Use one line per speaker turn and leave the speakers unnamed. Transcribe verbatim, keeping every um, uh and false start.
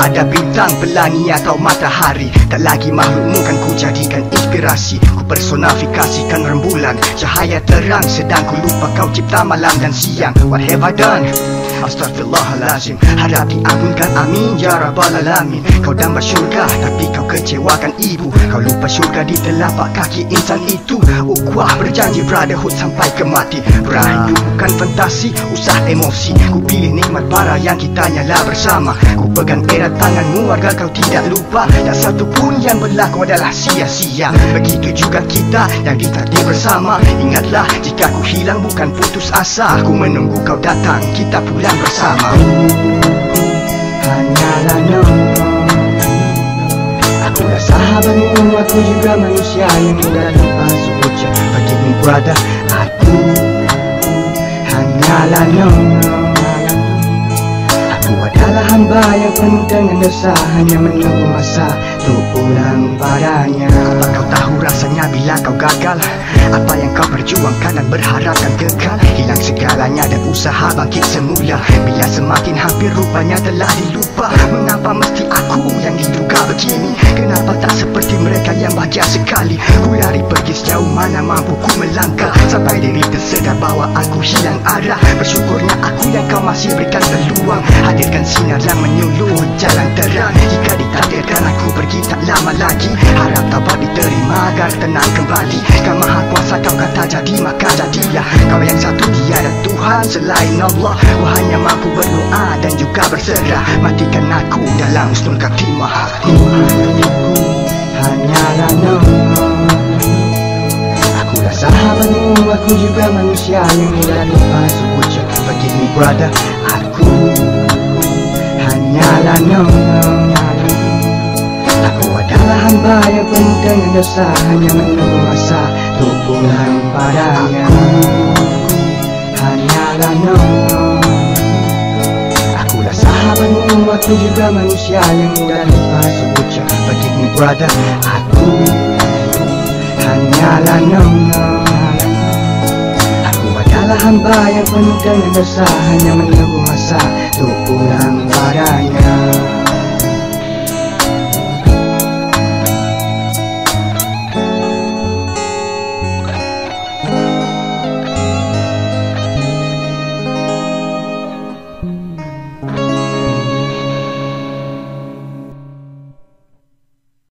ada bintang, pelangi atau matahari. Tak lagi makhlukmu kan ku jadikan inspirasi. Ku personifikasikan rembulan, cahaya terang, sedang ku lupa kau cipta malam dan siang. What have I done? Astaghfirullahalazim. Harap diampunkan, amin ya rabbal alamin. Kau damba syurga tapi kau kecewakan ibu. Kau lupa syurga di telapak kaki insan itu. Ukhuwah berjanji brotherhood sampai ke mati. Rahayu bukan fantasi, usah emosi. Ku pilih nikmat bara yang kita nyala bersama. Ku pegang erat tanganmu agar kau tidak lupa. Tak satu pun yang berlaku adalah sia-sia. Begitu juga kita yang ditakdir bersama. Ingatlah, jika ku hilang bukan putus asa. Ku menunggu kau datang, kita pulang bersama. Hanyalah nombor. Akulah sahabatmu, aku juga manusia yang mudah lupa. Sebutnya begini brother, aku hanyalah nombor. Aku adalah hamba yang penuh dengan dosa, hanya menunggu masa untuk pulang padanya. Apa kau tahu rasanya bila kau gagal? Apa yang kau perjuangkan dan berharapkan kekal? Hilang segalanya dan usaha bangkit semula. Bila semakin hampir rupanya telah dilupa. Mengapa mesti aku yang diduga begini? Kenapa tak seperti mereka yang bahagia sekali? Ku lari pergi sejauh mana mampu ku melangkah, sampai diri tersedar bahawa aku hilang arah. Bersyukurnya aku yang kau masih berikan peluang. Hadirkan sinar yang menyuluh jalan terang. Jika ditakdirkan aku pergi tak lama lagi, harap taubat diterima agar tenang kembali. Kau maha kuasa, kau kata jadi maka jadilah. Kau yang satu, tiada Tuhan selain Allah. Ku hanya mampu berdoa dan juga berserah. Matikan aku dalam husnul khatimah. Aku hanyalah nombor. Akulah sahabatmu, aku juga manusia yang mudah lupa. Sebutnya begini brother, aku hanyalah nombor. Aku adalah hamba yang penuh dengan dosa, hanya menunggu masa untuk pulang padanya. Hanyalah nombor. Akulah sahabatmu, aku juga manusia yang mudah lupa. Sebutnya begini brother, aku hanyalah nombor. Aku adalah hamba yang penuh dengan dosa, hanya menunggu masa untuk pulang padanya.